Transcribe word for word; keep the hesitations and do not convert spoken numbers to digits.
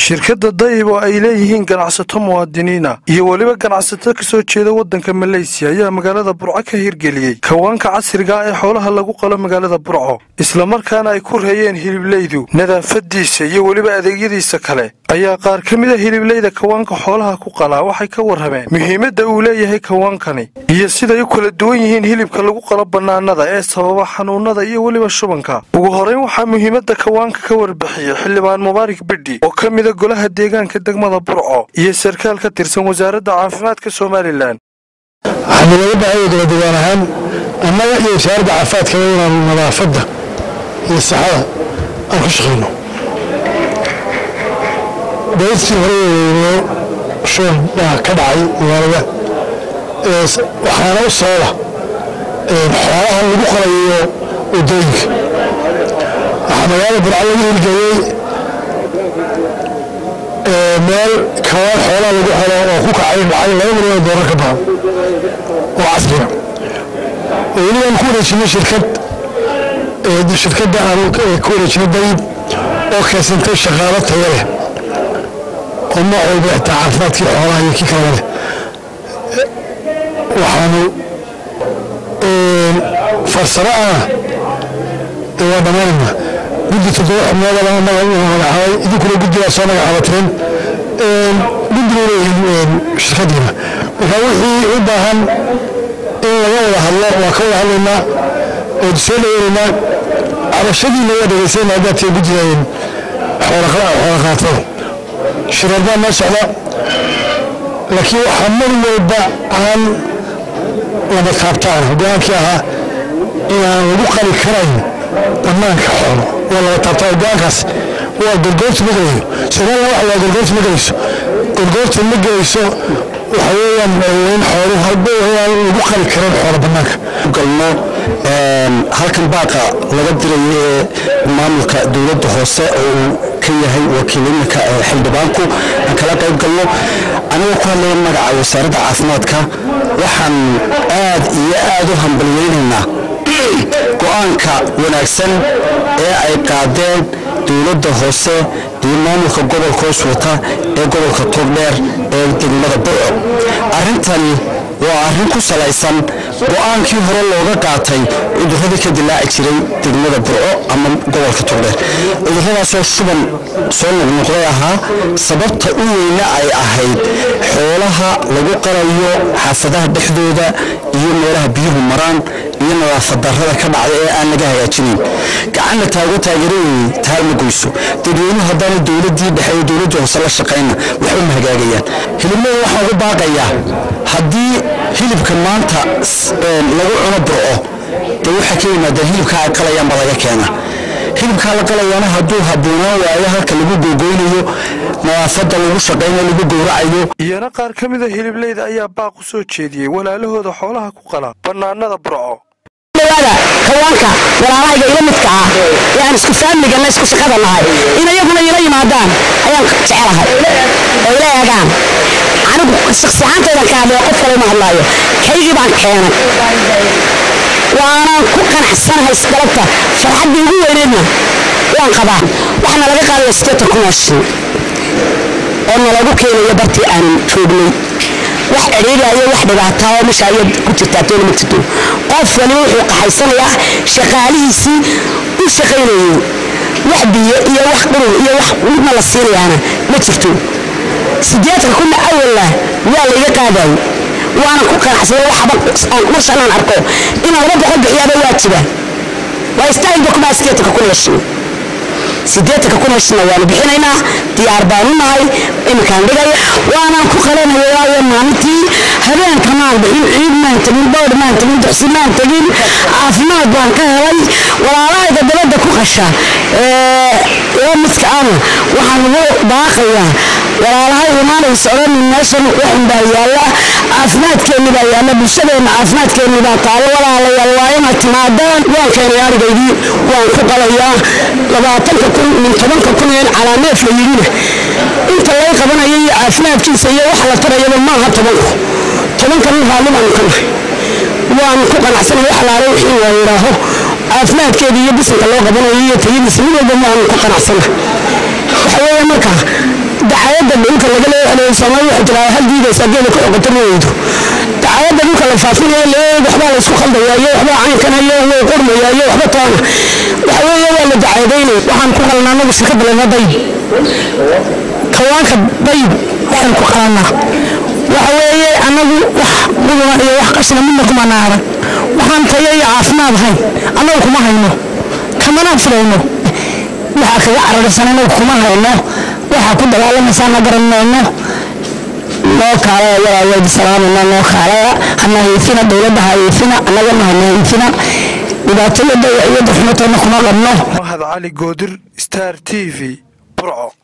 shirkadda Dayib oo ay leeyihiin ganacsato muwaadiniina iyo waliba ganacsato ka soo jeeda wadanka Malaysia ayaa magaalada Burco ka hirgeliyay kawaanka casriga ah ee xoolaha lagu qalo magaalada Burco isla markaana ay ku reeyeen hiliblaydu nadaafadiisa iyo waliba adeegyadiisa kale ayaa qaar ka mid ah hiliblayda kawaanka xoolaha ku qala waxay ka warrameen muhiimadda uu leeyahay kawaankani iyo sida ay kala duwan yihiin hilibka lagu qalo banaanada ee sababa xanuunada iyo waliba shubanka ugu horeyn waxa muhiimadda kawaanka ka warbixiyay xildhibaan Mubaarak Bidhi oo ka mid ah golaha deegaanka degmada Burco iyo sarkaal ka tirsan wasaaradda caafimaadka Soomaaliland xamilada baahida deegaanahan ama iyo wasaaradda caafimaadka iyo nadaafadda iyo saxada aan ku shaqeyno dadkii hore shoo ka dhacay magaalada ee waxaana u soo ee xoolaha lagu qalayo wadooyinka waxa magaalada Burco lagu hirgeliyay meel kawaan xoolaha lagu qalo oo ku kacay lacag laba milyan doolar ka badan oo casri ah weliba ku wareejinay shirkad ee shirkadda aan ku wareejinay Dayib oo kaasantay shaqaale tayo leh oo ma walba caafimaadkii xoolaha iyo kii kale waxaanu farsamo ah ee dhammaanna guddi toddoba xubnood lama magacaabay idinkuna guddiga soo magacaabateen guddiga shirkaddiina marka wixii u baahan in laga wada hadlo waa ka wada hadlaynaa oo soo dhaweynaa cabashadiina waa dhegeysanaa haddaad guddiga xoola qaatada shirardaa ma socda laakiin waxaa mar walba aan lama taabtaan hogaankii ahaa inaan lagu qali karayn dhammaanka xoolo waa lama taabtaan hogaankaas waa gorgoorta ma gelayo Soomaaliya waxa waa gorgoorta ma gelayso gorgoorta ma gelayso waxa weeyaan in xoolo halba lagu qali karin xoolo bannaanka galno halkan baaqa laga diray maamulka dawladda hoose oo ka yahay wakiilka xildhibaanku aan kala qayb galno aniga ku hadlay magaca wasaaradda caafimaadka waxaan aad iyo aad u hambalyeynaa go'aanka wanaagsan ee ay qaadeen dawladda hoose iyo maamulka gobolka Hooswata ee gobolka Togdheer ee degmada Burco arintani waa arrin ku salaysan go'aankii hore looga qaatay cudurrada ka dilaaci jiray degmada Burco ama gobolka Togdheer cudurradaas oo shuban soo noqnoqday ahaa sababta u weyn ay ahayd xoolaha lagu qalayo xaafadaha dhexdooda iyo meelaha biyuhu maraan iyo nadaafad darrada ka dhacday ee aan laga hagaajinin gacanna taago taageeray taarma goyso dadweynuhu haddana dawladdii dhexe iyo dawladda hoose la shaqeyna waxay ma hagaagayaan hilibada waxaan ugu baaqayaa haddii hilibka maanta lagu cuno Burco dee waxa ka yimaada hilibka ay qalayaan ba laga keenaa hilibka la qalayana hadduu habboonaan waayo halka lagu googooynayo nadaafadda lagu shaqeynayo lagu gowracayo iyana qaar ka mid ah hiliblayda ayaa baaq u soo jeediyay walaalahooda xoolaha ku qala banaanada Burco kawaanka walaalahayga ila midka ah yaan isku faamigana isku shaqada lahay in ayaguna ila yimaadaan ayaan jecelahay oo ila eegaan anigu shakhsi ahaantayda ka hadlay qof kale ma hadlaayo kaygii baan keenay waana ku qanacsanahay isgalabta farxadii ugu weyneedna waan qabaa waxna laga qaadayo state commission oo nalagu keenayo bartii aan joognay wax ciriiriyo wax dhibaato ah ma shaayad ku jirta toona ma jirto qof wali wuxuu qaxaysanayaa shaqaalihiisii u shaqeynayay wax biyo iyo wax qurun iyo wax midna la siinayaana ma jirto sideedka kuna awla waa la iga qaaday waana ku qanacsanay waxba aan marsan arko in laba boqol bixiyada waajiba waa istaayid kuma sideedka kuna yeeshay sideedka kuna yeeshay waa bixinaynaa diyaar baan u nahay imkaan dhigay waana ku qalanayaa maalintii habeenka maal bixin ciid maanta min bood maanta min duxsinaan tagin caafimaad baan ka helay walaalahayda dabada ku qasha ee ee miskaana waxaan ugu baaqayaa walaalahayda maalin socon meeshan waxaan baa yaala caafimaadkeena baa yaala bulshadeena caafimaadkeena baa taalo walaalayaal waa in timaadaan waan keenay arigaydii waan ku qalayaa labaatan kun min toban kun ee calaameef la yirina inta laga qabanayo caafimaadkiisa iyo wax la tarayaba ma aha toban toban kan raalliman kan waan ku qanacsanahay wax la wixii waa yiraaho caafimaadkeeda iyo bisinka loo qabanayo iyo tayadiisa midba ma ku qanacsanahay waxa weeye marka dacayada dhulka laga leeyahay Soomaaliya waxa jira hal diiday sageeda ku oqotamaydo dacayada dhulka la faafinayo leeyahay waxba la isku khaldayay waxba caankanayo way qormayayo waxba taana waxa weeye waa la dacayadeynay waxaan ku qalnaa anagu si ka balanaday kawaanka dayb waxaan ku qalnaa waxa weeye anagu wax buuga iyo wax qashna midna kuma naara waxaan tayay caafimaad hay anagu kuma hayno kamana furayno waxa kaga cararsanayno kuma hayno waxa ku dagaalameysa na garanayno loo kala walaal salaamna loo kala hana hayfina dawladda hayfina anaga ma hayfina dhibaatada iyo xumaatana kuma qabno Mahad Cali Goodir Star T V Burco.